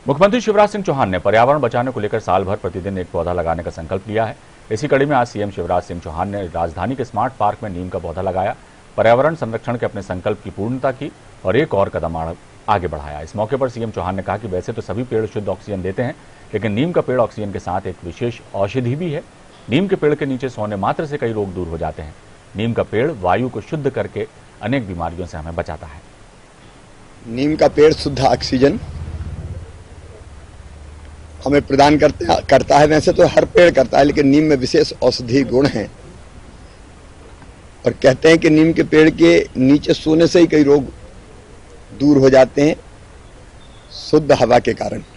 मुख्यमंत्री शिवराज सिंह चौहान ने पर्यावरण बचाने को लेकर साल भर प्रतिदिन एक पौधा लगाने का संकल्प लिया है। इसी कड़ी में आज सीएम शिवराज सिंह चौहान ने राजधानी के स्मार्ट पार्क में नीम का पौधा लगाया, पर्यावरण संरक्षण के अपने संकल्प की पूर्णता की और एक और कदम आगे बढ़ाया। इस मौके पर सीएम चौहान ने कहा कि वैसे तो सभी पेड़ शुद्ध ऑक्सीजन देते हैं, लेकिन नीम का पेड़ ऑक्सीजन के साथ एक विशेष औषधि भी है। नीम के पेड़ के नीचे सोने मात्र से कई रोग दूर हो जाते हैं। नीम का पेड़ वायु को शुद्ध करके अनेक बीमारियों से हमें बचाता है। नीम का पेड़ शुद्ध ऑक्सीजन हमें प्रदान करता है। वैसे तो हर पेड़ करता है, लेकिन नीम में विशेष औषधि गुण हैं और कहते हैं कि नीम के पेड़ के नीचे सोने से ही कई रोग दूर हो जाते हैं शुद्ध हवा के कारण।